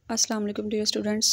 अस्सलाम वालेकुम dear students.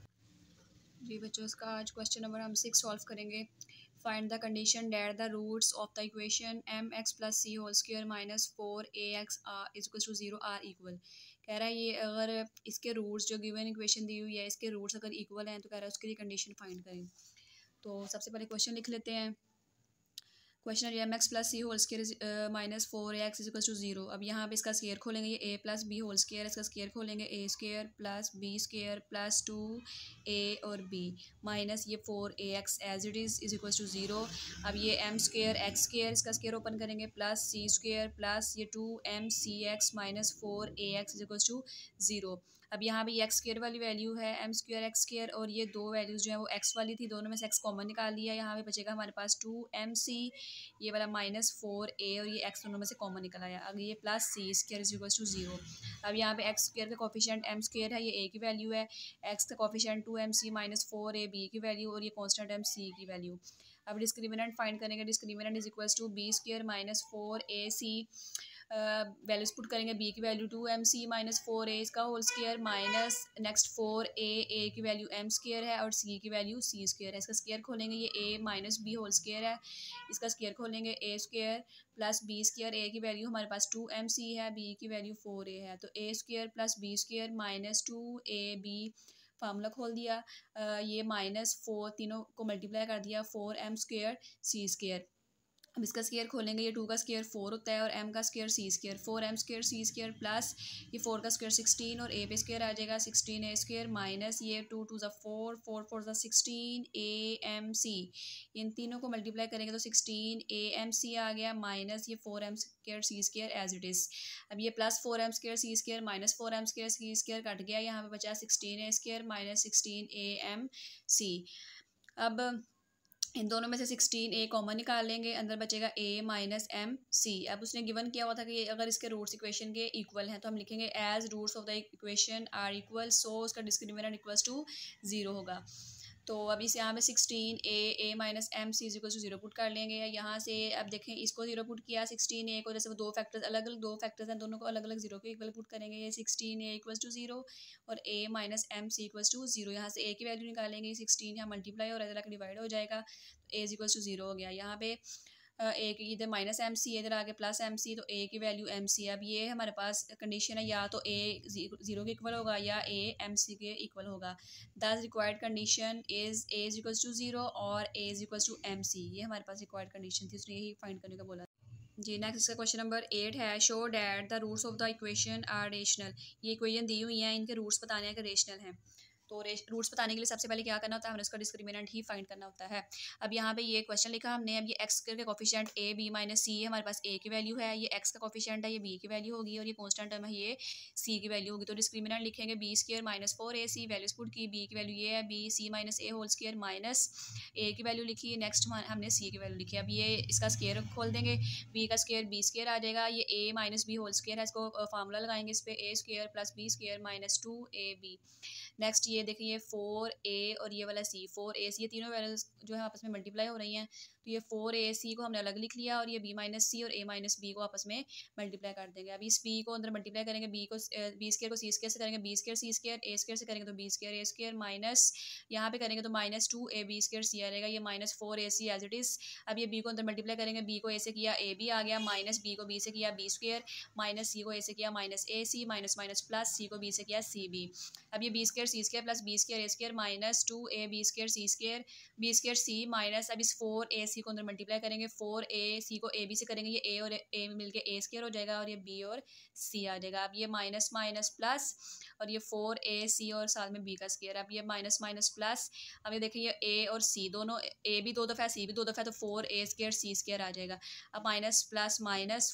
जी बच्चों, इसका आज क्वेश्चन नंबर हम 6 सॉल्व करेंगे। Find the condition that the roots of the equation m x plus c whole square minus 4 ax is equal to 0 are equal. कह रहा है ये अगर इसके रूट्स जो गिवन इक्वेशन दी हुई है इसके रूट्स अगर इक्वल हैं तो कह रहा है उसके लिए कंडीशन फाइंड करें। तो सबसे पहले क्वेश्चन लिख लेते हैं। Question m x plus c whole square minus 4 ax is equal to 0। अब यहाँ पे इसका स्केयर खोलेंगे, ये a plus b whole square, इसका स्केयर खोलेंगे a square plus b square plus 2a और b माइनस ये 4 ax as it is equal to 0। अब ये एम स्केयर एक्स स्केयर, इसका स्केयर ओपन करेंगे प्लस सी स्केयर प्लस ये 2mcx minus 4ax is equal to 0। अब यहाँ पे एक्स स्केयर वाली वैल्यू है एम स्क्वेयर एक्स स्केयर और ये दो वैल्यूज़ जो है वो एक्स वाली थी, दोनों में से एक्स कॉमन निकाल लिया। यहाँ पे बचेगा हमारे पास 2mc, ये वाला -4a और ये एक्स दोनों में से कॉमन निकल आया। अब ये plus c square is equal to 0। अब यहाँ पे एक्स स्क्वायर का कोफिशिएंट एम स्क्वायर है, ये ए की वैल्यू है, एक्स का coefficient 2mc minus 4a b की वैल्यू और ये कांस्टेंट एम सी की वैल्यू। अब डिस्क्रिमिनेंट फाइंड करेंगे, discriminant is equal to b square minus 4ac, values put करेंगे बी की वैल्यू 2mc माइनस 4a इसका whole square minus next 4a की वैल्यू m स्क्वायर है और c की वैल्यू c स्क्वायर है। इसका स्क्वायर खोलेंगे, ये a minus b whole square है, इसका स्क्वायर खोलेंगे a square plus b square, a की वैल्यू हमारे पास 2mc है, b की वैल्यू 4a है, तो a square plus b square minus 2ab formula खोल दिया, ये -4 तीनों को मल्टीप्लाई कर दिया 4m स्क्वायर c स्क्वायर। अब इसका स्क्वायर खोलेंगे, ये 2 का स्क्वायर 4 होता है और m का square c square, 4m square c square plus ये 4 का स्क्वायर 16 और a पे स्क्वायर आ जाएगा 16a स्क्वायर माइनस ये 2 2 4 4 4 16amc, इन तीनों को मल्टीप्लाई करेंगे तो 16amc आ गया माइनस ये 4m square c square as it is. अब ये plus 4m square c square minus 4m square c square cut गया, यहाँ पे बचा 16a स्क्वायर माइनस 16amc। अब इन दोनों में से 16a कॉमन निकाल लेंगे, अंदर बचेगा a माइनस एम सी। अब उसने गिवन किया हुआ था कि अगर इसके रूट्स इक्वेशन के इक्वल हैं तो हम लिखेंगे as roots of the equation are equal, so उसका डिस्क्रिमिनेंट इक्वल्स टू 0 होगा। तो अब इस यहाँ पे 16a minus m c is equal to 0 put कर लेंगे। यहाँ से अब देखें इसको 0 पुट किया, 16a को, जैसे वो दो फैक्टर्स अलग अलग दो फैक्टर्स हैं, दोनों को अलग अलग 0 के इक्वल पुट करेंगे, ये 16a इक्वल्स टू 0 और a minus m c equals to 0। यहाँ से a की वैल्यू निकालेंगे, 16 यहाँ मल्टीप्लाई और इधर आकर डिवाइड हो जाएगा, ए इज इक्वल्स टू 0 हो गया। यहाँ पे ए की इधर माइनस एम सी, इधर आगे प्लस एम सी, तो ए की वैल्यू एम सी। अब ये हमारे पास कंडीशन है, या तो ए 0 के इक्वल होगा या ए एम सी के इक्वल होगा। Thus required condition is a is equals to 0 और a is equals to m c, ये हमारे पास रिक्वायर्ड कंडीशन थी, उसने यही फाइंड करने का बोला। जी नेक्स्ट इसका क्वेश्चन नंबर 8 है, show that the roots of the equation are rational. ये इक्वेशन दी हुई है, इनके रूट्स बताने हैं कि रेशनल हैं। तो रूट्स बताने के लिए सबसे पहले क्या करना होता है, हमें इसका डिस्क्रिमिनेंट ही फाइंड करना होता है। अब यहाँ पे ये क्वेश्चन लिखा हमने, अब ये एक्स के coefficient a b minus c, हमारे पास ए की वैल्यू है, ये एक्स का कोफिशिएंट है, ये बी की वैल्यू होगी और ये कांस्टेंट टर्म है, ये सी की वैल्यू होगी। तो डिस्क्रिमिनेंट लिखेंगे b square minus 4ac, values put की, बी की वैल्यू ये है, b c minus a whole square minus a की वैल्यू लिखी, नेक्स्ट हमने सी की वैल्यू लिखी। अब ये इसका स्क्वायर खोल देंगे, बी का स्क्वायर बी स्क्वायर आ जाएगा, ये a minus b whole square है, इसको फार्मूला लगाएंगे इस पर, a square plus b square minus 2ab। Next ये देखिए 4a और ये वाला c, 4ac, ये तीनों वैल्यूज जो है आपस में मल्टीप्लाई हो रही हैं, तो ये 4ac को हमने अलग लिख लिया और ये b माइनस सी और a माइनस बी को आपस में मल्टीप्लाई कर देंगे। अब इस b को अंदर मल्टीप्लाई करेंगे, b स्क्वायर को c स्क्वायर से करेंगे, b square c square, a square से करेंगे तो b square a square minus यहाँ पे करेंगे तो माइनस 2ab स्क्वायर c आ जाएगा, ये minus 4ac as it is. अब ये b को अंदर मल्टीप्लाई करेंगे, b को a से किया ab आ गया, माइनस b को b से किया b स्क्वायर, माइनस c को a से किया minus ac, minus minus plus c को b से किया cb। अब ये b square c square plus b square a square minus 2ab square c square, b square c minus, अब इस 4ac को अंदर मल्टीप्लाई करेंगे, 4ac को ab से करेंगे, ये a और a मिलके a स्क्वायर हो जाएगा और ये b और c आ जाएगा। अब ये माइनस माइनस प्लस और ये 4ac और साथ में b का स्क्वायर, अब ये माइनस माइनस प्लस। अब ये देखिए ये a और c दोनों, a भी दो दफ़ा c भी दो दफ़ा, तो 4a स्क्वायर c स्क्वायर आ जाएगा। अब माइनस प्लस माइनस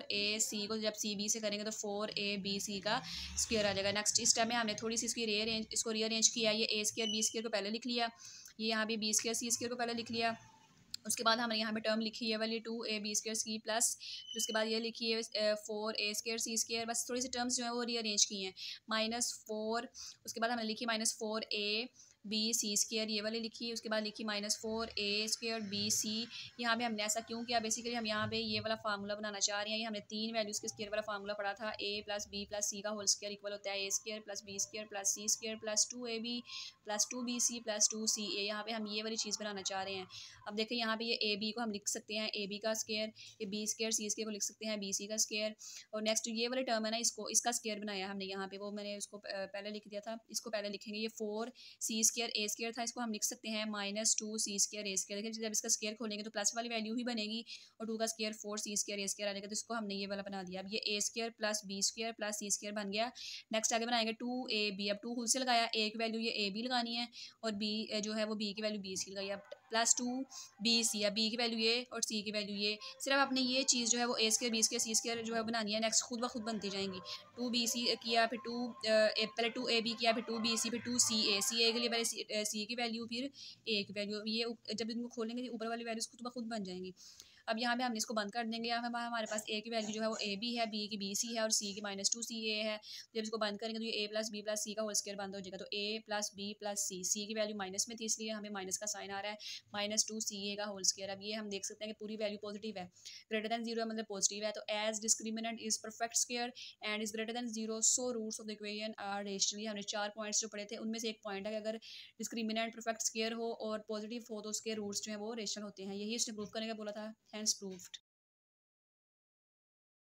4ac को जब c b से करेंगे तो 4abc का स्क्वायर आ जाएगा। नेक्स्ट इस टाइम में हमने थोड़ी सी इसको रीअरेंज किया, ये a स्क्वायर b स्क्वायर को पहले लिख लिया, ये यहाँ पे b स्क्वायर c स्क्वायर को पहले लिख लिया, उसके बाद हमने यहाँ पे टर्म लिखी है वाली 2ab स्क्वायर सी प्लस, फिर उसके बाद ये लिखी है 4a स्क्वायर सी स्क्वायर, बस थोड़ी सी टर्म्स जो है वो रीअरेंज की हैं। -4, उसके बाद हमने लिखी -4a बी सी स्क्र ये वाली लिखी, उसके बाद लिखी -4a² बी सी। यहाँ पे हमने ऐसा क्यों किया, बेसिकली हम यहाँ पे ये वाला फार्मूला बनाना चाह रहे हैं। ये हमने 3 वैल्यूज़ के स्क्वायर वाला फार्मूला पढ़ा था, a + b + c का होल स्क्वायर इक्वल होता है a² + b² + c² + 2ab + 2bc + 2ca। यहाँ पे हम ये वाली चीज़ बनाना चाह रहे हैं। अब देखें यहाँ पे ये ए बी को हम लिख सकते हैं ab का स्क्वायर, ये b² c² को लिख सकते हैं bc का स्क्वायर, और नेक्स्ट ये वाले टर्म है ना, इसको इसका स्क्वायर बनाया हमने यहाँ पे, वो मैंने उसको पहले लिख दिया था। इसको पहले लिखेंगे, ये 4c² a² था, इसको हम लिख सकते हैं -2c² a²। देखिए जब इसका स्क्वायर खोलेंगे तो प्लस वाली वैल्यू ही बनेगी, और 2 का स्क्वायर 4c² a² आने का, तो इसको हमने ये वाला बना दिया। अब ये a² + b² + c² बन गया। नेक्स्ट आगे बनाएंगे 2ab, अब 2 खुद से लगाया, a की वैल्यू ये ab लगानी है, और b जो है वो b की वैल्यू bc लगाई। अब +2bc, अब b की वैल्यू ये और c की वैल्यू ये। सिर्फ आपने ये चीज़ जो है वो a² b² c² जो है बनानी है, नेक्स्ट खुद ब खुद बनती जाएंगी। 2bc किया, फिर पहले 2ab किया, फिर 2bc, फिर 2ca के लिए पहले c की वैल्यू, फिर a की वैल्यू। ये जब इनको खोलेंगे ऊपर वाली वैल्यूज खुद ब खुद बन जाएंगी। अब यहाँ पे हमने इसको बंद कर देंगे। यहाँ पे हमारे पास a की वैल्यू जो है वो ab है, b की bc है, और c की -2ca है। जब इसको बंद करेंगे तो ये a + b + c का होल स्क्वायर बंद हो जाएगा, तो a + b + c, c की वैल्यू माइनस में थी इसलिए हमें माइनस का साइन आ रहा है, -2ca का होल स्क्वायर। अब ये हम देख सकते हैं कि पूरी वैल्यू पॉजिटिव है, ग्रेटर दैन 0 मतलब पॉजिटिव है। तो as discriminant is perfect square and is greater than 0, so roots of the equation are rational. हमने 4 पॉइंट्स जो पढ़े थे उनमें से एक पॉइंट है कि अगर डिस्क्रिमिनेंट परफेक्ट स्क्वायर हो और पॉजिटिव हो तो उसके रूट्स जो है वो रेशनल होते हैं। यही उसने प्रूव करने का बोला था, हैंस प्रूव्ड।